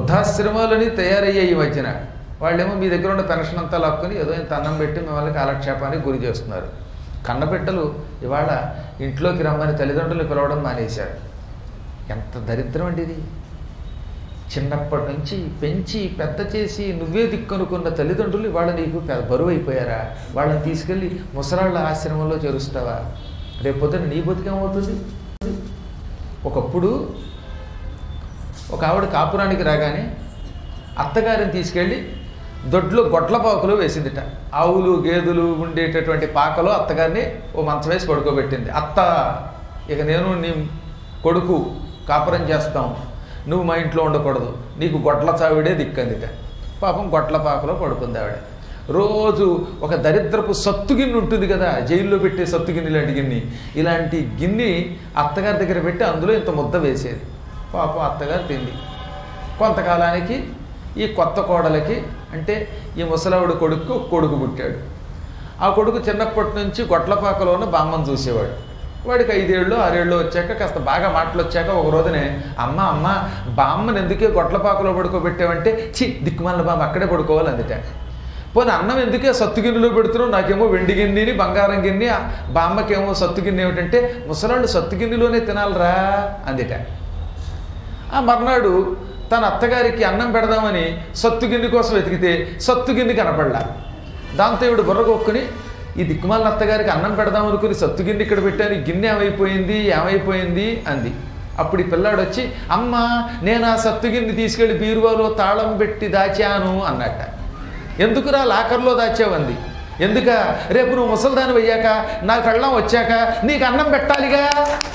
వృద్ధాశ్రమాలని తయారయ్యాయి ఈ మధ్యన. వాళ్ళేమో మీ దగ్గర ఉన్న పెన్షన్ అంతా లాక్కొని ఏదో ఇంత అన్నం పెట్టి మిమ్మల్ని కాలక్షేపానికి గురి చేస్తున్నారు. కన్నబిడ్డలు ఇవాళ ఇంట్లోకి రమ్మని తల్లిదండ్రులు పిలవడం మానేశారు. ఎంత దరిద్రం అండి ఇది! చిన్నప్పటి నుంచి పెంచి పెద్ద చేసి నువ్వే దిక్కనుకున్న తల్లిదండ్రులు ఇవాళ నీకు బరువు అయిపోయారా? వాళ్ళని తీసుకెళ్ళి ముసలాళ్ళ ఆశ్రమంలో చేరుస్తావా? రేపొద్దున నీ బతికేమవుతుంది? ఒకప్పుడు ఒక ఆవిడ కాపురానికి రాగానే అత్తగారిని తీసుకెళ్ళి దొడ్లో గొడ్ల పాకలో వేసిందిట. ఆవులు గేదెలు ఉండేటటువంటి పాకలో అత్తగారిని ఓ మంచం వేసి పడుకోబెట్టింది. అత్త, ఇక నేను నీ కొడుకు కాపురం చేస్తాం, నువ్వు మా ఇంట్లో ఉండకూడదు, నీకు గొడ్ల చావిడే దిక్కందిట. పాపం గొడ్ల పాకలో పడుకుంది ఆవిడ. రోజు ఒక దరిద్రపు సత్తు గిన్నె ఉంటుంది కదా, జైల్లో పెట్టే సత్తు గిన్నె లాంటి గిన్నె, ఇలాంటి గిన్నె అత్తగారి దగ్గర పెట్టి అందులో ఇంత ముద్ద వేసేది. పాపం అత్తగారు తింది. కొంతకాలానికి ఈ కొత్త కోడలకి, అంటే ఈ ముసలావిడ కొడుకు పుట్టాడు. ఆ కొడుకు చిన్నప్పటి నుంచి గొట్లపాకలో ఉన్న బామ్మను చూసేవాడు. వాడికి 5 ఏళ్ళు 6 ఏళ్ళు వచ్చాక కాస్త బాగా మాటలు వచ్చాక ఒక రోజునే, అమ్మ బామ్మని ఎందుకే గొట్లపాకలో పడుకోబెట్టావంటే, చి దిక్కుమాలిన బామ్మ అక్కడే పడుకోవాలి అందుట. పోనీ అన్నం ఎందుకే సత్తు గిన్నెలో పెడుతున్నావు, నాకేమో వెండి గిన్నెని బంగారం గిన్నె, బామ్మకేమో సత్తు గిన్నె ఏమిటంటే, ముసలాళ్ళు సత్తు గిన్నెలోనే తినాలరా అందుట. ఆ మర్నాడు తన అత్తగారికి అన్నం పెడదామని సత్తు గిన్నె కోసం వెతికితే సత్తు గిన్నె కనపడలా. దాంతో ఇవిడు బుర్రగొక్కుని ఈ దిక్కుమాలిన అత్తగారికి అన్నం పెడదాం అనుకుని సత్తు గిన్నె ఇక్కడ పెట్టాను, గిన్నె ఏమైపోయింది అంది. అప్పుడు ఈ పిల్లాడు వచ్చి, అమ్మ నేను ఆ సత్తు గిన్నె తీసుకెళ్ళి బీరువాలో తాళం పెట్టి దాచాను అన్నట్ట. ఎందుకురా లాకర్లో దాచావంది. ఎందుక, రేపు నువ్వు ముసల్దాని అయ్యాక నా కళ్ళం వచ్చాక నీకు అన్నం పెట్టాలిగా,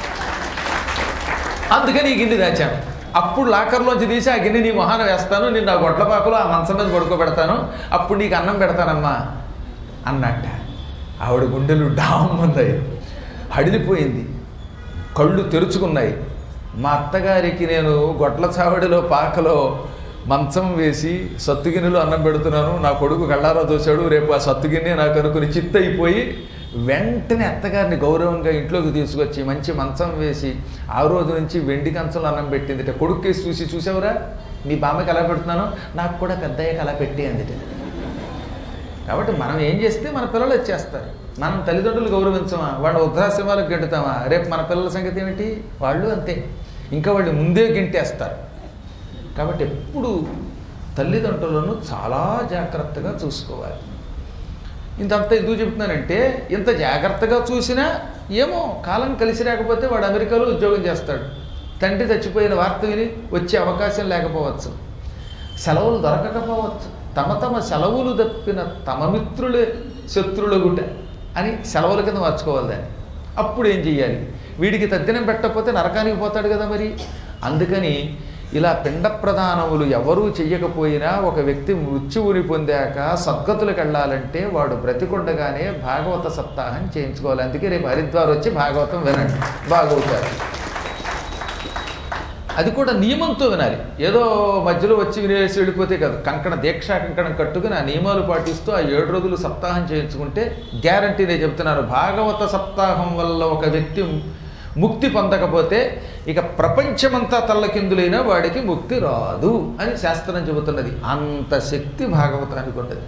అందుకని ఈ గిన్నె దాచాను. అప్పుడు లాకర్లోంచి తీసి ఆ గిన్నె నీ మొహాన వేస్తాను, నేను ఆ గొడ్లపాకలో ఆ మంచం మీద పడుకోబెడతాను, అప్పుడు నీకు అన్నం పెడతానమ్మా అన్నట్ట. ఆవిడ గుండెలు డామ్మందాయి, హడిలిపోయింది, కళ్ళు తెరుచుకున్నాయి. మా అత్తగారికి నేను గొడ్ల చావడిలో పాకలో మంచం వేసి సత్తుగిన్నెలో అన్నం పెడుతున్నాను, నా కొడుకు కళ్ళారా చూశాడు, రేపు ఆ సత్తుగిన్నె నాకు అనుకుని చిత్తయిపోయి వెంటనే అత్తగారిని గౌరవంగా ఇంట్లోకి తీసుకొచ్చి మంచి మంచం వేసి ఆ రోజు నుంచి వెండి కంచంలో అన్నం పెట్టిందిట. కొడుకు కేసు చూసావురా మీ బామ్మకి ఎలా పెడుతున్నానో నాకు కూడా పెద్దయ్యకి అలా పెట్టి అందిట. కాబట్టి మనం ఏం చేస్తే మన పిల్లలు వచ్చేస్తారు. మనం తల్లిదండ్రులు గౌరవించమా, వాళ్ళ వృద్ధాశ్రమాలకు గెంటుతామా, రేపు మన పిల్లల సంగతి ఏమిటి? వాళ్ళు అంతే, ఇంకా వాళ్ళు ముందే గెంటేస్తారు. కాబట్టి ఎప్పుడు తల్లిదండ్రులను చాలా జాగ్రత్తగా చూసుకోవాలి. ఇంతంతా ఎందుకు చెప్తున్నానంటే, ఇంత జాగ్రత్తగా చూసినా ఏమో కాలం కలిసి రాకపోతే వాడు అమెరికాలో ఉద్యోగం చేస్తాడు, తండ్రి చచ్చిపోయిన వార్త విని వచ్చే అవకాశం లేకపోవచ్చు, సెలవులు దొరకకపోవచ్చు, తమ సెలవులు తప్పిన తమ మిత్రులే శత్రులగుట అని సెలవుల కింద మార్చుకోవాలి దాన్ని. అప్పుడు ఏం చెయ్యాలి? వీడికి తద్దినం పెట్టకపోతే నరకానికి పోతాడు కదా మరి. అందుకని ఇలా పిండ ప్రదానములు ఎవరూ చెయ్యకపోయినా ఒక వ్యక్తి మృత్యువుని పొందాక సద్గతులకు వెళ్ళాలంటే వాడు బ్రతికుండగానే భాగవత సప్తాహం చేయించుకోవాలి. అందుకే రేపు హరిద్వార్ వచ్చి భాగవతం వినండి, బాగవుతారు. అది కూడా నియమంతో వినాలి, ఏదో మధ్యలో వచ్చి వినేసి వెళ్ళిపోతే కాదు. దీక్షా కంకణం కట్టుకుని ఆ నియమాలు పాటిస్తూ ఆ 7 రోజులు సప్తాహం చేయించుకుంటే గ్యారంటీ నేను చెప్తున్నాను, భాగవత సప్తాహం వల్ల ఒక వ్యక్తి ముక్తి పొందకపోతే ఇక ప్రపంచమంతా తల్లకిందులైన వాడికి ముక్తి రాదు అని శాస్త్రం చెబుతున్నది. అంత శక్తి భాగవతానికి ఉన్నది.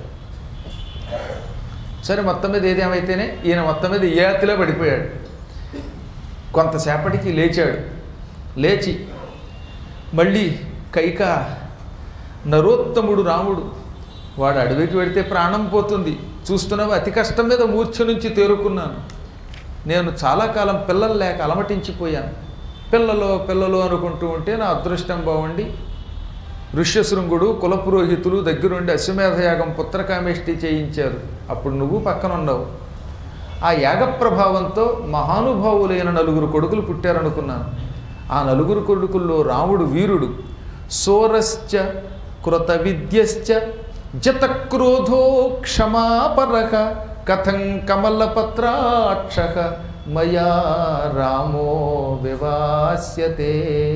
సరే, మొత్తం మీద ఏదేమైతేనే ఈయన మొత్తం మీద ఏతిలో పడిపోయాడు. కొంతసేపటికి లేచాడు. లేచి మళ్ళీ కైక నరోత్తముడు రాముడు, వాడు అడవికి వెడితే ప్రాణం పోతుంది, చూస్తున్నావు అతి కష్టం మీద మూర్ఛ నుంచి తేరుకున్నాను, నేను చాలా కాలం పిల్లలు లేక అలమటించిపోయాను, పిల్లలు అనుకుంటూ ఉంటే నా అదృష్టం బాగుండి ఋష్యశృంగుడు కులపురోహితులు దగ్గరుండి అశ్వమేధయాగం పుత్రకామేష్టి చేయించారు. అప్పుడు నువ్వు పక్కన ఉన్నావు. ఆ యాగ ప్రభావంతో మహానుభావులైన 4 కొడుకులు పుట్టారనుకున్నాను. ఆ 4 కొడుకుల్లో రాముడు వీరుడు. సోరశ్చ కృత విద్యశ్చ జతక్రోధో క్షమాపరః కథం కమలపత్రాక్షః మయా రామో వివాస్యతే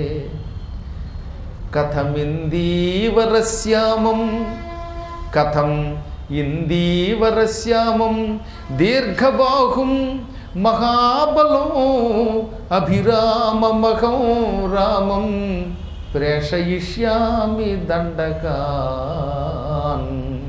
కథం ఇందీవరశ్యామం దీర్ఘబాహుం మహాబలం అభిరామమహం రామం ప్రేషయిష్యామి దండకాన్.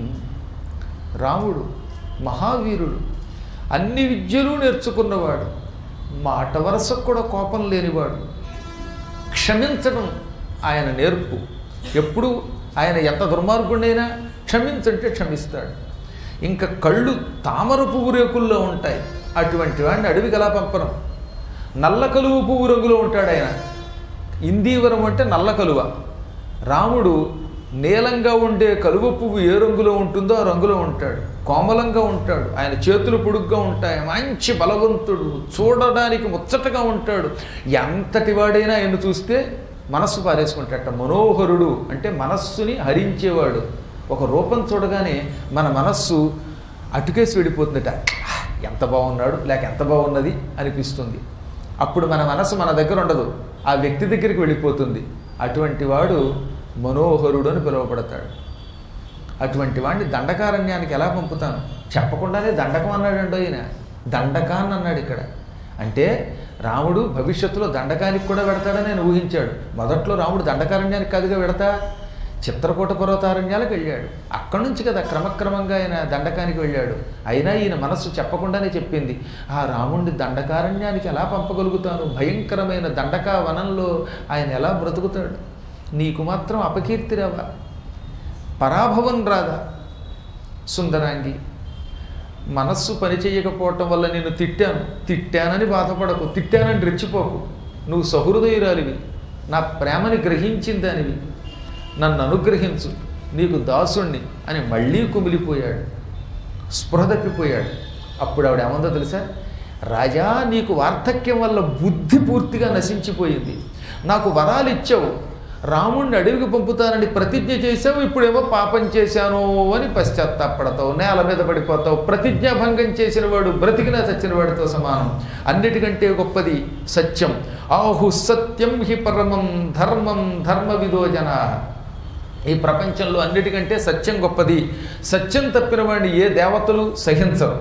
రాముడు మహావీరుడు, అన్ని విద్యలు నేర్చుకున్నవాడు, మాట వరసకు కూడా కోపం లేనివాడు. క్షమించడం ఆయన నేర్పు. ఎప్పుడు ఆయన ఎంత దుర్మార్గుడైనా క్షమించంటే క్షమిస్తాడు. ఇంకా కళ్ళు తామర పువ్వు రేకుల్లో ఉంటాయి, అటువంటి వాడిని అడవికి ఎలా పంపడం. నల్ల కలువ పువ్వు రంగులో ఉంటాడు ఆయన. ఇందీవరం అంటే నల్ల కలువ. రాముడు నీలంగా ఉండే కలువ పువ్వు ఏ రంగులో ఉంటుందో ఆ రంగులో ఉంటాడు. కోమలంగా ఉంటాడు, ఆయన చేతులు పొడుగ్గా ఉంటాయి, మంచి బలవంతుడు, చూడడానికి ముచ్చటగా ఉంటాడు. ఎంతటి వాడైనా ఆయన చూస్తే మనస్సు పారేసుకుంటాడట. మనోహరుడు అంటే మనస్సుని హరించేవాడు. ఒక రూపం చూడగానే మన మనస్సు అటుకేసి వెళ్ళిపోతుందట. ఎంత బాగున్నాడు, లేక ఎంత బాగున్నది అనిపిస్తుంది. అప్పుడు మన మనస్సు మన దగ్గర ఉండదు, ఆ వ్యక్తి దగ్గరికి వెళ్ళిపోతుంది. అటువంటి వాడు మనోహరుడు అని పిలువబడతాడు. అటువంటి వాడిని దండకారణ్యానికి ఎలా పంపుతాను? చెప్పకుండానే దండకం అన్నాడండో ఈయన. దండకాన్ని అన్నాడు ఇక్కడ. అంటే రాముడు భవిష్యత్తులో దండకానికి కూడా పెడతాడని నేను ఊహించాడు. మొదట్లో రాముడు దండకారణ్యానికి కాదుగా పెడతా, చిత్రకూట పర్వతారణ్యాలకు వెళ్ళాడు. అక్కడి నుంచి కదా క్రమక్రమంగా ఆయన దండకానికి వెళ్ళాడు. అయినా ఈయన మనస్సు చెప్పకుండానే చెప్పింది, ఆ రాముడిని దండకారణ్యానికి ఎలా పంపగలుగుతాను? భయంకరమైన దండకా వనంలో ఆయన ఎలా బ్రతుకుతాడు? నీకు మాత్రం అపకీర్తి రావా, పరాభవం రాదా? సుందరాంగి, మనస్సు పనిచేయకపోవటం వల్ల నేను తిట్టానని బాధపడకు, తిట్టానని రెచ్చిపోకు. నువ్వు సహృదయురాలివి, నా ప్రేమని గ్రహించిందానివి, నన్ను అనుగ్రహించు, నీకు దాసుణ్ణి అని మళ్ళీ కుమిలిపోయాడు, స్పృహ తప్పిపోయాడు. అప్పుడు ఆవిడ ఏమందో తెలుసా? రాజా, నీకు వార్ధక్యం వల్ల బుద్ధి పూర్తిగా నశించిపోయింది. నాకు వరాలు ఇచ్చావు, రాముణ్ణి అడవికి పంపుతానని ప్రతిజ్ఞ చేశావు, ఇప్పుడేమో పాపం చేశాను అని పశ్చాత్తాపడతావు, నేల మీద పడిపోతావు. ప్రతిజ్ఞాభంగం చేసిన వాడు బ్రతికినా చచ్చిన వాడితో సమానం. అన్నిటికంటే గొప్పది సత్యం. ఆహు సత్యం హి పరమం ధర్మం ధర్మవిదో జనా. ఈ ప్రపంచంలో అన్నిటికంటే సత్యం గొప్పది. సత్యం తప్పిన వాడిని ఏ దేవతలు సహించరు.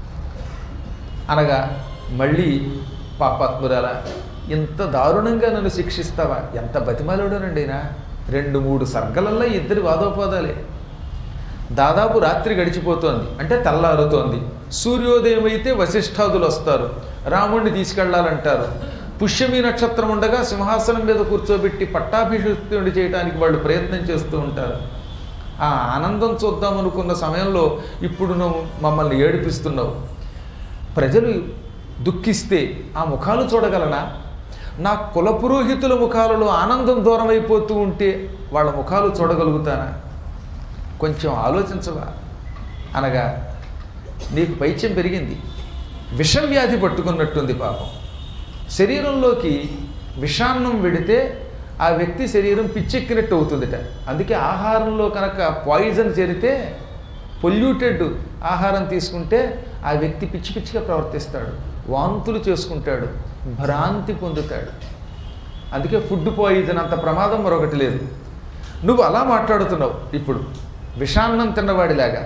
అనగా మళ్ళీ పాపాత్మురాలా, ఇంత దారుణంగా నన్ను శిక్షిస్తావా? ఎంత బతిమాలుడోనండి నా. 2-3 సర్గలల్లో ఇద్దరి వాదోపాదాలే. దాదాపు రాత్రి గడిచిపోతోంది, అంటే తెల్లారుతోంది. సూర్యోదయం అయితే వశిష్ఠాదులు వస్తారు, రాముణ్ణి తీసుకెళ్లాలంటారు. పుష్యమి నక్షత్రం ఉండగా సింహాసనం మీద కూర్చోబెట్టి పట్టాభిషిక్తుడి చేయడానికి వాళ్ళు ప్రయత్నం చేస్తూ ఉంటారు. ఆ ఆనందం చూద్దామనుకున్న సమయంలో ఇప్పుడు నువ్వు మమ్మల్ని ఏడిపిస్తున్నావు. ప్రజలు దుఃఖిస్తే ఆ ముఖాలు చూడగలనా? నా కులపురోహితుల ముఖాలలో ఆనందం దూరం అయిపోతూ ఉంటే వాళ్ళ ముఖాలు చూడగలుగుతానా? కొంచెం ఆలోచించవా? అనగా నీకు పైత్యం పెరిగింది, విషవ్యాధి పట్టుకున్నట్టుంది పాపం. శరీరంలోకి విషాన్నం వెడితే ఆ వ్యక్తి శరీరం పిచ్చెక్కినట్టు అవుతుందిట. అందుకే ఆహారంలో కనుక పాయిజన్ చేరితే, పొల్యూటెడ్ ఆహారం తీసుకుంటే ఆ వ్యక్తి పిచ్చి పిచ్చిగా ప్రవర్తిస్తాడు, వాంతులు చేసుకుంటాడు, భ్రాంతి పొందుతాడు. అందుకే ఫుడ్ పాయిజన్ అంత ప్రమాదం మరొకటి లేదు. నువ్వు అలా మాట్లాడుతున్నావు ఇప్పుడు విషాన్నం తిన్నవాడిలాగా.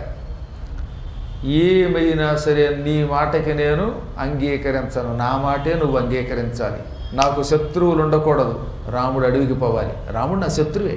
ఏమైనా సరే నీ మాటకి నేను అంగీకరించను, నా మాటే నువ్వు అంగీకరించాలి. నాకు శత్రువులు ఉండకూడదు, రాముడు అడవికి పోవాలి. రాముడు నా శత్రువే.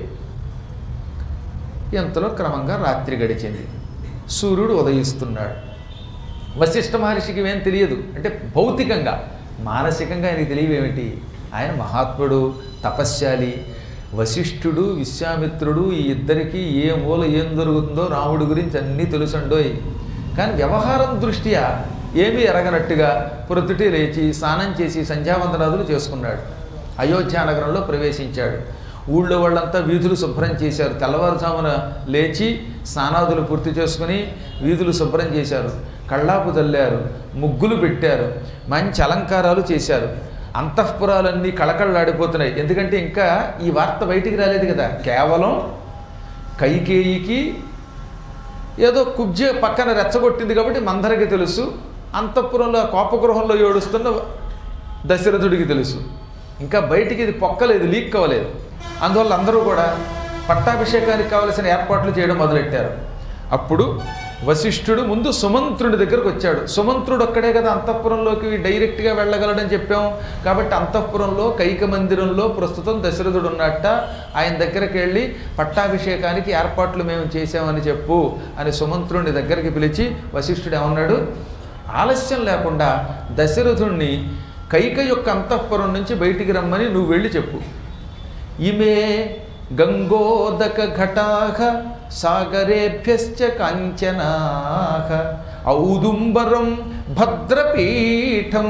ఎంతలో క్రమంగా రాత్రి గడిచింది, సూర్యుడు ఉదయిస్తున్నాడు. వశిష్ఠ మహర్షికి ఏం తెలియదు, అంటే భౌతికంగా, మానసికంగా ఆయనకి తెలియవేమిటి? ఆయన మహాత్ముడు, తపశ్శాలి. వశిష్ఠుడు విశ్వామిత్రుడు ఈ ఇద్దరికీ ఏ మూల ఏం జరుగుతుందో రాముడి గురించి అన్నీ తెలుసండోయ్. కానీ వ్యవహారం దృష్ట్యా ఏమీ ఎరగనట్టుగా ప్రొద్దుటే లేచి స్నానం చేసి సంధ్యావందనాదులు చేసుకున్నాడు. అయోధ్యానగరంలో ప్రవేశించాడు. ఊళ్ళో వాళ్ళంతా వీధులు శుభ్రం చేశారు. తెల్లవారుజామున లేచి స్నానాదులు పూర్తి చేసుకుని వీధులు శుభ్రం చేశారు, కళ్ళాపు చల్లారు, ముగ్గులు పెట్టారు, మంచి అలంకారాలు చేశారు. అంతఃపురాలన్నీ కళకళలాడిపోతున్నాయి. ఎందుకంటే ఇంకా ఈ వార్త బయటికి రాలేదు కదా. కేవలం కైకేయికి ఏదో కుబ్జే పక్కన రెచ్చగొట్టింది కాబట్టి మందరికి తెలుసు, అంతఃపురంలో కోపగృహంలో ఏడుస్తున్న దశరథుడికి తెలుసు. ఇంకా బయటికి ఇది పొక్కలేదు, లీక్ అవ్వలేదు. అందువల్ల అందరూ కూడా పట్టాభిషేకానికి కావలసిన ఏర్పాట్లు చేయడం మొదలెట్టారు. అప్పుడు వశిష్ఠుడు ముందు సుమంత్రుడి దగ్గరకు వచ్చాడు. సుమంత్రుడు ఒక్కడే కదా అంతఃపురంలోకి డైరెక్ట్గా వెళ్ళగలడని చెప్పాం. కాబట్టి అంతఃపురంలో కైక మందిరంలో ప్రస్తుతం దశరథుడు ఉన్నట్ట. ఆయన దగ్గరికి వెళ్ళి పట్టాభిషేకానికి ఏర్పాట్లు మేము చేశామని చెప్పు అని సుమంత్రుడిని దగ్గరికి పిలిచి వశిష్ఠుడు ఏమన్నాడు, ఆలస్యం లేకుండా దశరథుణ్ణి కైక యొక్క అంతఃపురం నుంచి బయటికి రమ్మని నువ్వు వెళ్ళి చెప్పు. ఇమే గంగోదక ఘటాహ సాగరేభ్యశ్చ కాంచనాహ ఔదుంబరం భద్రపీఠం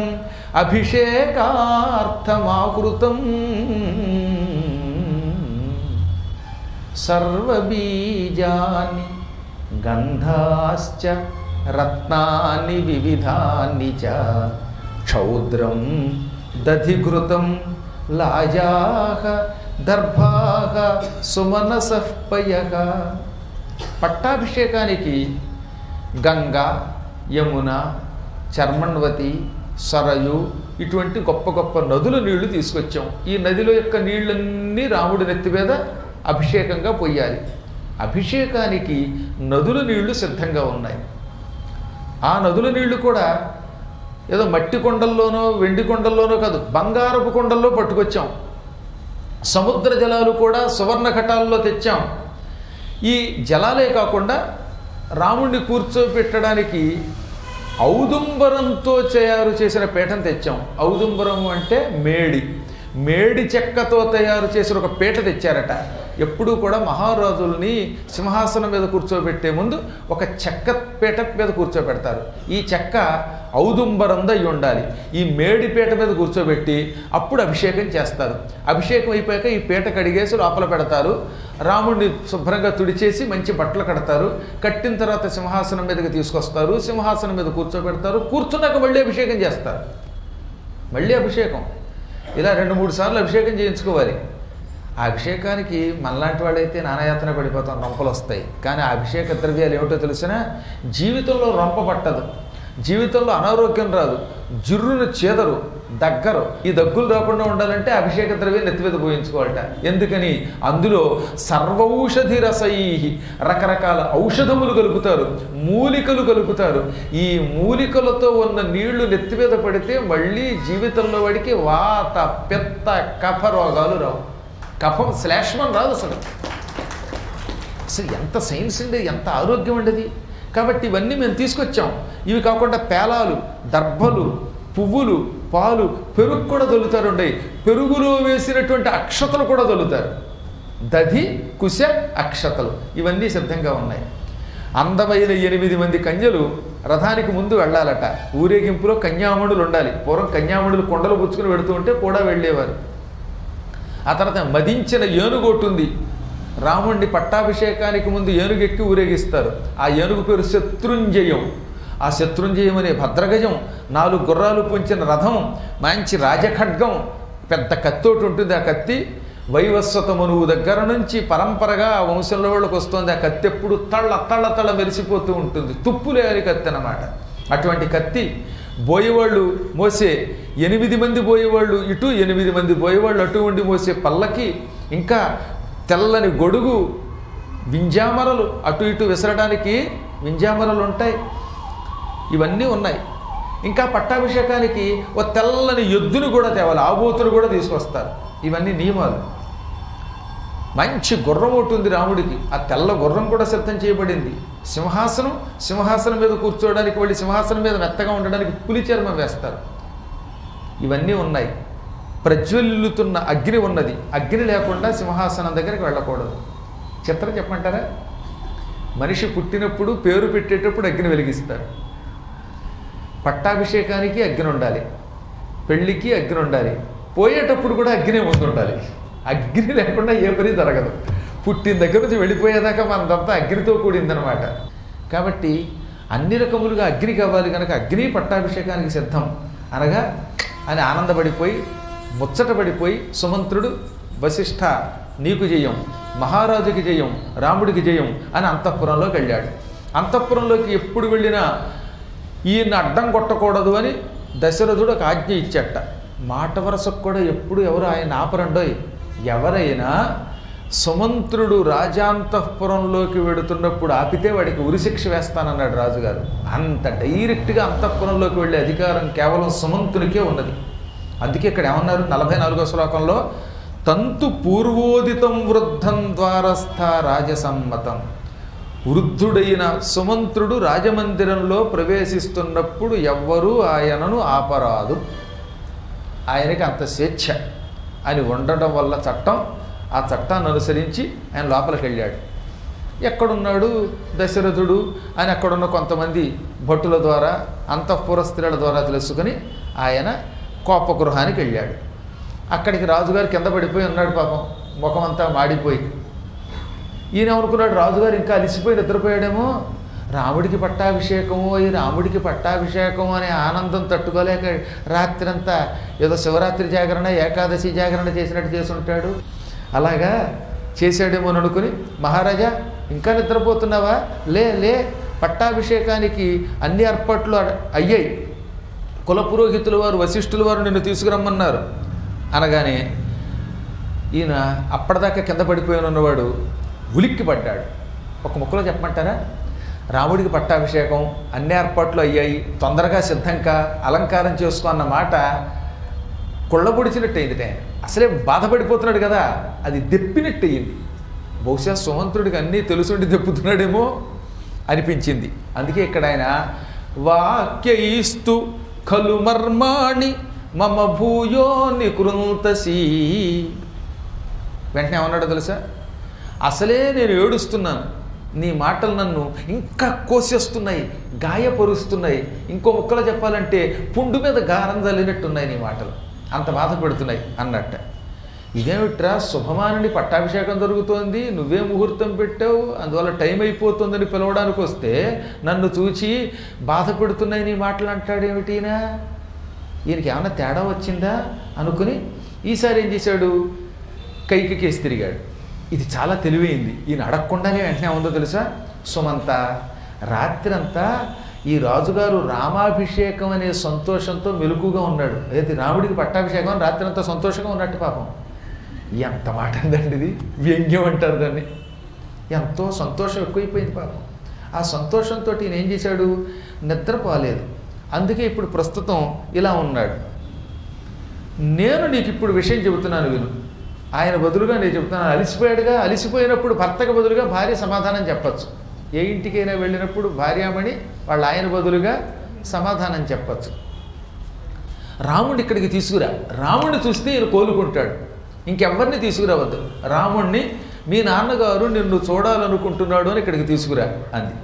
అభిషేకార్థమాకృతం సర్వబీజాని గంధాశ్చ రత్నాని వివిధాని చ క్షౌద్రం దధిఘృతం లాజాహ దర్భాహ సుమనసః పయః. పట్టాభిషేకానికి గంగా, యమున, చర్మణ్వతి, సరయు ఇటువంటి గొప్ప గొప్ప నదుల నీళ్లు తీసుకొచ్చాం. ఈ నదిలో యొక్క నీళ్ళన్నీ రాముడి నెత్తి మీద అభిషేకంగా పొయ్యాలి. అభిషేకానికి నదుల నీళ్లు సిద్ధంగా ఉన్నాయి. ఆ నదుల నీళ్లు కూడా ఏదో మట్టి కొండల్లోనో వెండి కొండల్లోనో కాదు, బంగారపు కొండల్లో పట్టుకొచ్చాం. సముద్ర జలాలు కూడా సువర్ణ ఘటాల్లో తెచ్చాం. ఈ జలాలే కాకుండా రాముణ్ణి కూర్చోబెట్టడానికి ఔదుంబరంతో తయారు చేసిన పీఠం తెచ్చాం. ఔదుంబరం అంటే మేడి చెక్కతో తయారు చేసిన ఒక పీట తెచ్చారట. ఎప్పుడూ కూడా మహారాజుల్ని సింహాసనం మీద కూర్చోబెట్టే ముందు ఒక చెక్క పీట మీద కూర్చోబెడతారు. ఈ చెక్క ఔదుంబరంద అయి ఉండాలి. ఈ మేడి పీట మీద కూర్చోబెట్టి అప్పుడు అభిషేకం చేస్తారు. అభిషేకం అయిపోయాక ఈ పీట కడిగేసి లోపల పెడతారు. రాముడిని శుభ్రంగా తుడిచేసి మంచి బట్టలు కడతారు. కట్టిన తర్వాత సింహాసనం మీదకి తీసుకొస్తారు. సింహాసనం మీద కూర్చోబెడతారు. కూర్చున్నాక మళ్ళీ అభిషేకం చేస్తారు. మళ్ళీ అభిషేకం ఇలా 2-3 సార్లు అభిషేకం చేయించుకోవాలి. ఆ అభిషేకానికి మనలాంటి వాళ్ళైతే నానాయాతన పడిపోతాం, రొంపలు వస్తాయి. కానీ ఆ అభిషేక ద్రవ్యాలు ఏమిటో తెలిసినా జీవితంలో రొంప పట్టదు, జీవితంలో అనారోగ్యం రాదు, జుర్రును చేదరు, దగ్గరు. ఈ దగ్గులు రాకుండా ఉండాలంటే అభిషేక ద్రవ్యం నెత్తి మీద పోయించుకోవాలట. ఎందుకని? అందులో సర్వౌషధి రసై రకరకాల ఔషధములు కలుపుతారు, మూలికలు కలుపుతారు. ఈ మూలికలతో ఉన్న నీళ్లు నెత్తి మీద పడితే మళ్ళీ జీవితంలో వాడికి వాత, పిత్త, కఫ రోగాలు రావు. కఫం శ్లేష్మం రాదు. అసలు ఎంత సైన్స్ అండి, ఎంత ఆరోగ్యం ఉండేది. కాబట్టి ఇవన్నీ మేము తీసుకొచ్చాం. ఇవి కాకుండా పేలాలు, దర్భలు, పువ్వులు, పాలు, పెరుగు కూడా దొల్లుతారు. ఉండే పెరుగులో వేసినటువంటి అక్షతలు కూడా దొల్లుతారు. దధి, కుశ, అక్షతలు ఇవన్నీ సిద్ధంగా ఉన్నాయి. అందమైన 8 మంది కన్యలు రథానికి ముందు వెళ్ళాలట. ఊరేగింపులో కన్యామణులు ఉండాలి. పూర్వం కన్యామణులు కొండలు పుచ్చుకుని వెడుతూ ఉంటే కూడా వెళ్ళేవారు. ఆ తర్వాత మదించిన ఏనుగోటుంది. రాముణ్ణి పట్టాభిషేకానికి ముందు ఏనుగెక్కి ఊరేగిస్తారు. ఆ ఏనుగు పేరు శత్రుంజయం. ఆ శత్రుంజయం అనే భద్రగజం, 4 గుర్రాలు పుంచిన రథం, మంచి రాజఖడ్గం, పెద్ద కత్తోటి ఉంటుంది. ఆ కత్తి వైవస్వత మనువు దగ్గర నుంచి పరంపరగా ఆ వంశంలో వాళ్ళకి వస్తుంది. ఆ కత్తి ఎప్పుడు తళ్ళ మెరిసిపోతూ ఉంటుంది. తుప్పులేని కత్తి అన్నమాట. అటువంటి కత్తి బోయేవాళ్ళు మోసే 8 మంది బోయేవాళ్ళు ఇటు, 8 మంది బోయేవాళ్ళు అటు ఉండి మోసే పల్లకి, ఇంకా తెల్లని గొడుగు, వింజామరలు, అటు ఇటు విసరడానికి వింజామరలు ఉంటాయి. ఇవన్నీ ఉన్నాయి. ఇంకా పట్టాభిషేకానికి ఓ తెల్లని ఎద్దును కూడా తేవాలి, ఆబోతును కూడా తీసుకొస్తారు. ఇవన్నీ నియమాలు. మంచి గుర్రం ఉంటుంది రాముడికి. ఆ తెల్ల గుర్రం కూడా సిద్ధం చేయబడింది. సింహాసనం మీద కూర్చోవడానికి, వెళ్ళి సింహాసనం మీద మెత్తగా ఉండడానికి పులి చర్మం వేస్తారు. ఇవన్నీ ఉన్నాయి. ప్రజ్వలిల్లుతున్న అగ్ని ఉన్నది. అగ్ని లేకుండా సింహాసనం దగ్గరికి వెళ్ళకూడదు. చిత్రం చెప్పమంటారా? మనిషి పుట్టినప్పుడు పేరు పెట్టేటప్పుడు అగ్ని వెలిగిస్తారు. పట్టాభిషేకానికి అగ్ని ఉండాలి, పెళ్ళికి అగ్ని ఉండాలి, పోయేటప్పుడు కూడా అగ్ని ముందు ఉండాలి. అగ్ని లేకుండా ఏ పని జరగదు. పుట్టిన దగ్గర నుంచి వెళ్ళిపోయేదాకా మనదంతా అగ్నితో కూడిందనమాట. కాబట్టి అన్ని రకములుగా అగ్ని కావాలి కనుక అగ్ని పట్టాభిషేకానికి సిద్ధం అనగా అని ఆనందపడిపోయి ముచ్చటపడిపోయి సుమంత్రుడు, వశిష్ఠ నీకు జయం, మహారాజుకి జయం, రాముడికి జయం అని అంతఃపురంలోకి వెళ్ళాడు. అంతఃపురంలోకి ఎప్పుడు వెళ్ళినా ఈయన అడ్డం కొట్టకూడదు అని దశరథుడు ఒక ఆజ్ఞ ఇచ్చట. మాట వరసకు కూడా ఎప్పుడు ఎవరు ఆయన ఆపరండోయ్. ఎవరైనా సుమంత్రుడు రాజాంతఃపురంలోకి వెడుతున్నప్పుడు ఆపితే వాడికి ఉరిశిక్ష వేస్తానన్నాడు రాజుగారు. అంత డైరెక్ట్గా అంతఃపురంలోకి వెళ్ళే అధికారం కేవలం సుమంతునికే ఉన్నది. అందుకే ఇక్కడ ఏమన్నారు 44వ శ్లోకంలో, తంతు పూర్వోదితం వృద్ధం ద్వారస్థ రాజసమ్మతం. వృద్ధుడైన సుమంత్రుడు రాజమందిరంలో ప్రవేశిస్తున్నప్పుడు ఎవ్వరూ ఆయనను ఆపరాదు. ఆయనకి అంత స్వేచ్ఛ అని ఉండడం వల్ల చట్టం, ఆ చట్టాన్ని అనుసరించి ఆయన లోపలికి వెళ్ళాడు. ఎక్కడున్నాడు దశరథుడు అని అక్కడున్న కొంతమంది భటుల ద్వారా, అంతఃపుర స్త్రీల ద్వారా తెలుసుకొని ఆయన కోపగృహానికి వెళ్ళాడు. అక్కడికి రాజుగారు కింద పడిపోయి ఉన్నాడు పాపం, ముఖమంతా మాడిపోయి. ఈయన అనుకున్నాడు రాజుగారు ఇంకా అలిసిపోయి నిద్రపోయాడేమో, రాముడికి పట్టాభిషేకము, ఈ రాముడికి పట్టాభిషేకం అనే ఆనందం తట్టుకోలేక రాత్రంతా ఏదో శివరాత్రి జాగరణ, ఏకాదశి జాగరణ చేసినట్టు చేసి ఉంటాడు. అలాగా చేశాడేమో అని అనుకుని, మహారాజా ఇంకా నిద్రపోతున్నావా? లే లే, పట్టాభిషేకానికి అన్ని ఏర్పాట్లు అయ్యాయి, కులపురోహితుల వారు వశిష్ఠుల వారు నిన్ను తీసుకురమ్మన్నారు అనగానే ఈయన అప్పటిదాకా కింద పడిపోయి ఉన్నవాడు ఉలిక్కి పడ్డాడు. ఒక ముక్కలో చెప్పమంటారా? రాముడికి పట్టాభిషేకం అన్ని ఏర్పాట్లు అయ్యాయి, తొందరగా సిద్ధంగా అలంకారం చేసుకో అన్న మాట కొళ్ళబొడిచినట్టు అయింది. అసలే బాధపడిపోతున్నాడు కదా, అది దెప్పినట్టు అయ్యింది. బహుశా సుమంత్రుడికి అన్నీ తెలుసుండి దెప్పుతున్నాడేమో అనిపించింది. అందుకే ఇక్కడ ఆయన వాక్యయిస్తు ఖలు మర్మాణి మమ భూయో నికృంతసి, వెంటనే ఏమన్నాడో తెలుసా? అసలే నేను ఏడుస్తున్నాను, నీ మాటలు నన్ను ఇంకా కోసేస్తున్నాయి, గాయపరుస్తున్నాయి, ఇంకో ముక్కలో చెప్పాలంటే పుండు మీద గారం చల్లినట్టున్నాయి నీ మాటలు, అంత బాధ పెడుతున్నాయి అన్నట్ట. ఇదేమిట్రా, శుభమానుని పట్టాభిషేకం జరుగుతోంది, నువ్వే ముహూర్తం పెట్టావు, అందువల్ల టైం అయిపోతుందని పిలవడానికి వస్తే నన్ను చూచి బాధ పెడుతున్నాయి నీ మాటలు అంటాడేమిటినా? ఈయనకి ఏమన్నా తేడా వచ్చిందా అనుకుని ఈసారి ఏం చేశాడు, కైకేసి తిరిగాడు. ఇది చాలా తెలివైంది. ఈయన అడగకుండానే వెంటనే ఉందో తెలుసా, సుమంత రాత్రంతా ఈ రాజుగారు రామాభిషేకం అనే సంతోషంతో మెలుకుగా ఉన్నాడు. అదే రాముడికి పట్టాభిషేకం అని రాత్రంతా సంతోషంగా ఉన్నట్టు. పాపం ఎంత మాట అందండి ఇది, వ్యంగ్యం అంటారు దాన్ని. ఎంతో సంతోషం ఎక్కువైపోయింది పాపం. ఆ సంతోషంతో ఈయన ఏం చేశాడు, నిద్రపోలేదు. అందుకే ఇప్పుడు ప్రస్తుతం ఇలా ఉన్నాడు. నేను నీకు ఇప్పుడు విషయం చెబుతున్నాను విను. ఆయన బదులుగా నేను చెబుతున్నాను. అలిసిపోయాడుగా, అలిసిపోయినప్పుడు భర్తకు బదులుగా భార్య సమాధానం చెప్పచ్చు. ఏ ఇంటికైనా వెళ్ళినప్పుడు భార్యామణి వాళ్ళ ఆయన బదులుగా సమాధానం చెప్పచ్చు. రాముడిని ఇక్కడికి తీసుకురా, రాముడిని చూస్తే ఈయన కోలుకుంటాడు, ఇంకెవ్వరిని తీసుకురావద్దు, రాముణ్ణి మీ నాన్నగారు నిన్ను చూడాలనుకుంటున్నాడు అని ఇక్కడికి తీసుకురా అంది.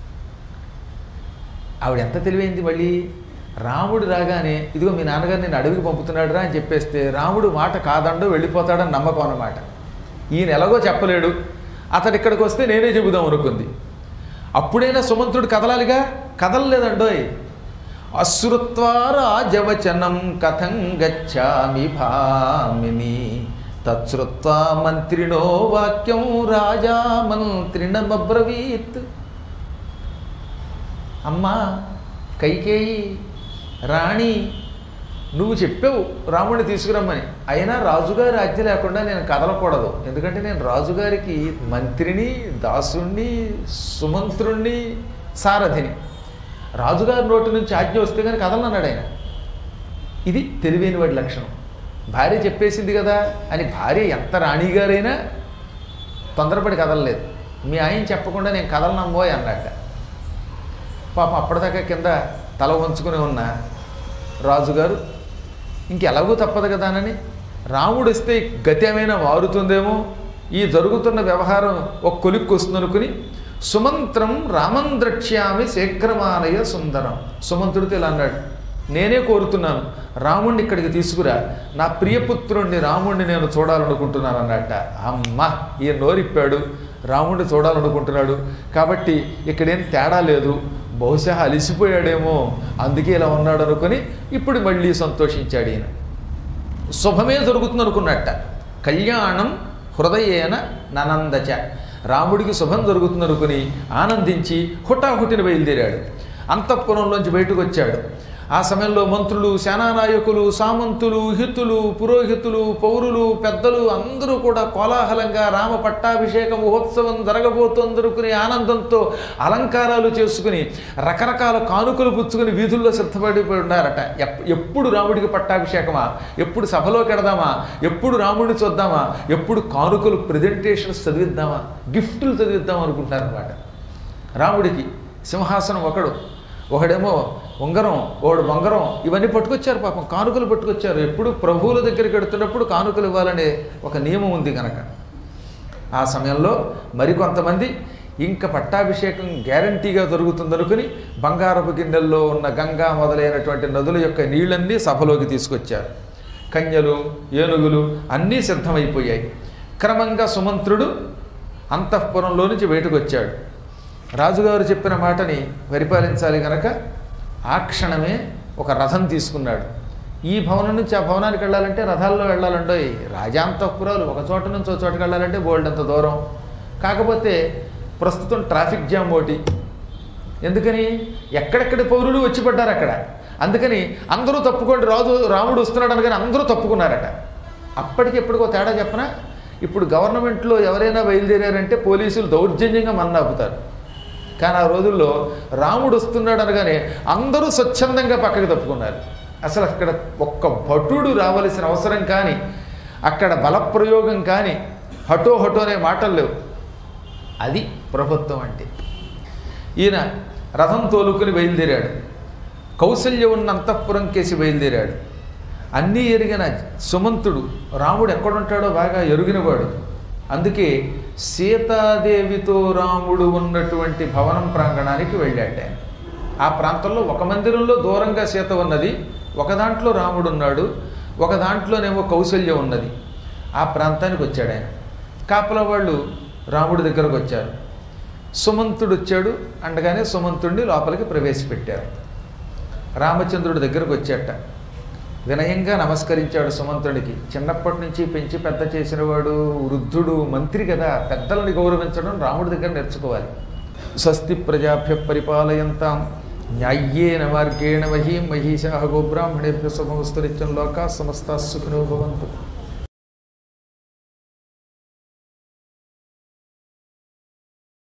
ఆవిడ ఎంత తెలివైంది. మళ్ళీ రాముడు రాగానే ఇదిగో మీ నాన్నగారు నేను అడవికి పంపుతున్నాడు రా అని చెప్పేస్తే రాముడు మాట కాదండో వెళ్ళిపోతాడని నమ్మకం అన్నమాట. ఈయన ఎలాగో చెప్పలేడు, అతడు ఇక్కడికి వస్తే నేనే చెబుదాం అనుకుంది. అప్పుడైనా సుమంత్రుడు కదలాలిగా, కదలలేదండోయ్. అశ్రుత్వారాజవచనం కథం గచ్చామి భామిని తచ్చుత్వా మంత్రిణో వాక్యం రాజా మంత్రిణమబ్రవీత్. అమ్మా కైకేయి రాణి, నువ్వు చెప్పావు రాముడిని తీసుకురమ్మని, అయినా రాజుగారి ఆజ్ఞ లేకుండా నేను కదలకూడదు. ఎందుకంటే నేను రాజుగారికి మంత్రిని, దాసుణ్ణి, సుమంత్రుణ్ణి, సారథిని. రాజుగారి నోటి నుంచి ఆజ్ఞ వస్తే కానీ కదలనన్నాడు ఆయన. ఇది తెలివైన వాడి లక్షణం. భార్య చెప్పేసింది కదా అని భార్య ఎంత రాణిగారైనా తొందరపడి కదలలేదు. మీ ఆయన చెప్పకుండా నేను కదలనమ్మోయ్ అన్నట్ట. పాపం అప్పటిదాకా కింద తల వంచుకుని ఉన్న రాజుగారు ఇంకెలాగూ తప్పదు కదా అని, రాముడు వస్తే గతి ఏమైనా మారుతుందేమో, ఈ జరుగుతున్న వ్యవహారం ఒక కొలిక్కి వస్తుంది అనుకుని సుమంత్రం రామం ద్రక్ష్యామి శీఘ్రమానయ సుందరం. సుమంత్రుడితో ఇలా అన్నాడు, నేనే కోరుతున్నాను రాముణ్ణి ఇక్కడికి తీసుకురా, నా ప్రియపుత్రుణ్ణి రాముణ్ణి నేను చూడాలనుకుంటున్నాను అన్నట్ట. అమ్మ ఈయన నోరిప్పాడు, రాముణ్ణి చూడాలనుకుంటున్నాడు కాబట్టి ఇక్కడేం తేడా లేదు, బహుశా అలిసిపోయాడేమో అందుకే ఇలా ఉన్నాడు అనుకుని ఇప్పుడు మళ్ళీ సంతోషించాడు ఈయన. శుభమే జరుగుతుంది అనుకున్నట్ట. కళ్యాణం హృదయేన ననందచ, రాముడికి శుభం జరుగుతుంది అనుకుని ఆనందించి హుటాహుటిని బయలుదేరాడు. అంతఃపురంలోంచి బయటకు వచ్చాడు. ఆ సమయంలో మంత్రులు, సేనానాయకులు, సామంతులు, హితులు, పురోహితులు, పౌరులు, పెద్దలు అందరూ కూడా కోలాహలంగా రామ పట్టాభిషేక మహోత్సవం జరగబోతోందనుకుని ఆనందంతో అలంకారాలు చేసుకుని రకరకాల కానుకలు పుచ్చుకుని వీధుల్లో సిద్ధపడిపోయి ఉన్నారట. ఎప్పుడు రాముడికి పట్టాభిషేకమా, ఎప్పుడు సభలోకి ఎడదామా, ఎప్పుడు రాముడిని చూద్దామా, ఎప్పుడు కానుకలు ప్రజెంటేషన్స్ చదివిద్దామా, గిఫ్టులు చదివిద్దామా అనుకుంటారనమాట. రాముడికి సింహాసనం ఒకడేమో ఉంగరం, ఒకడు బంగారం, ఇవన్నీ పట్టుకొచ్చారు. పాపం కానుకలు పట్టుకొచ్చారు. ఎప్పుడు ప్రభువుల దగ్గరికి వెడుతున్నప్పుడు కానుకలు ఇవ్వాలనే ఒక నియమం ఉంది కనుక. ఆ సమయంలో మరికొంతమంది ఇంకా పట్టాభిషేకం గ్యారంటీగా జరుగుతుందనుకుని బంగారపు గిన్నెల్లో ఉన్న గంగా మొదలైనటువంటి నదుల యొక్క నీళ్ళన్నీ సభలోకి తీసుకొచ్చారు. కన్యలు, ఏనుగులు అన్నీ సిద్ధమైపోయాయి. క్రమంగా సుమంత్రుడు అంతఃపురంలో నుంచి బయటకు వచ్చాడు. రాజుగారు చెప్పిన మాటని పరిపాలించాలి కనుక ఆ క్షణమే ఒక రథం తీసుకున్నాడు. ఈ భవనం నుంచి ఆ భవనానికి వెళ్ళాలంటే రథాల్లో వెళ్ళాలంటే రాజాంతఃపురాలు ఒక చోట నుంచి ఒక చోటకి వెళ్ళాలంటే బోల్డంత దూరం. కాకపోతే ప్రస్తుతం ట్రాఫిక్ జామ్ ఒకటి. ఎందుకని ఎక్కడెక్కడి పౌరులు వచ్చి పడ్డారు అక్కడ. అందుకని అందరూ తప్పుకోండి, రాముడు వస్తున్నాడు అనగానే అందరూ తప్పుకున్నారట. అప్పటికెప్పుడుకో తేడా చెప్పనా, ఇప్పుడు గవర్నమెంట్లో ఎవరైనా బయలుదేరారంటే పోలీసులు దౌర్జన్యంగా మన ఆపుతారు. కానీ ఆ రోజుల్లో రాముడు వస్తున్నాడు అనగానే అందరూ స్వచ్ఛందంగా పక్కకి తప్పుకున్నారు. అసలు అక్కడ ఒక్క భటుడు రావలసిన అవసరం కానీ, అక్కడ బలప్రయోగం కానీ, హఠో అనే మాటలు లేవు. అది ప్రభుత్వం అంటే. ఈయన రథం తోలుకుని బయలుదేరాడు. కౌసల్య ఉన్న అంతఃపురం కేసి బయలుదేరాడు. అన్నీ ఎరిగిన సుమంతుడు రాముడు ఎక్కడుంటాడో బాగా ఎరిగినవాడు. అందుకే సీతాదేవితో రాముడు ఉన్నటువంటి భవనం ప్రాంగణానికి వెళ్ళాడు ఆయన. ఆ ప్రాంతంలో ఒక మందిరంలో దూరంగా సీత ఉన్నది, ఒక దాంట్లో రాముడు ఉన్నాడు, ఒక దాంట్లోనేమో కౌసల్య ఉన్నది. ఆ ప్రాంతానికి వచ్చాడు ఆయన. కాపలా వాళ్ళు రాముడి దగ్గరకు వచ్చారు. సుమంతుడు వచ్చాడు అనగానే సుమంతుడిని లోపలికి ప్రవేశపెట్టారు. రామచంద్రుడి దగ్గరకు వచ్చాట. వినయంగా నమస్కరించాడు సుమంతుడికి. చిన్నప్పటి నుంచి పెంచి పెద్ద చేసినవాడు, వృద్ధుడు, మంత్రి కదా, పెద్దలని గౌరవించడం రాముడి దగ్గర నేర్చుకోవాలి. స్వస్తి ప్రజాభ్య పరిపాలయంతాం న్యాయ్యేన మార్గేణ మహీం మహిషాః గోబ్రాహ్మణేభ్యః శుభమస్తు నిత్యం లోకాః సమస్తాః సుఖినో భవంతు.